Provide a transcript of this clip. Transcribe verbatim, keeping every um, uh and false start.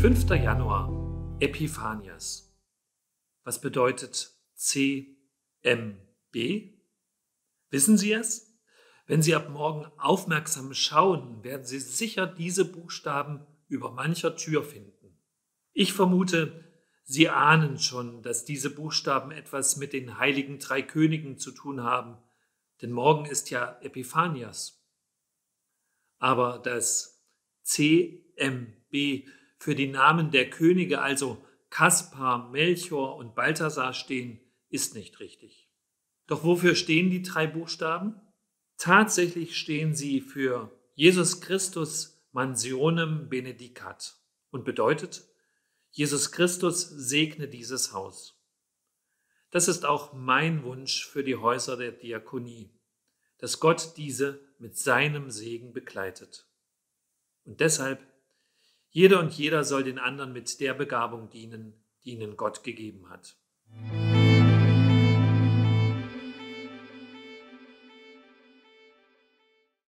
fünfter Januar, Epiphanias. Was bedeutet C M B? Wissen Sie es? Wenn Sie ab morgen aufmerksam schauen, werden Sie sicher diese Buchstaben über mancher Tür finden. Ich vermute, Sie ahnen schon, dass diese Buchstaben etwas mit den heiligen drei Königen zu tun haben, denn morgen ist ja Epiphanias. Aber das C M B für die Namen der Könige, also Kaspar, Melchior und Balthasar stehen, ist nicht richtig. Doch wofür stehen die drei Buchstaben? Tatsächlich stehen sie für Jesus Christus Mansionem Benedicat und bedeutet, Jesus Christus segne dieses Haus. Das ist auch mein Wunsch für die Häuser der Diakonie, dass Gott diese mit seinem Segen begleitet. Und deshalb, jeder und jeder soll den anderen mit der Begabung dienen, die ihnen Gott gegeben hat.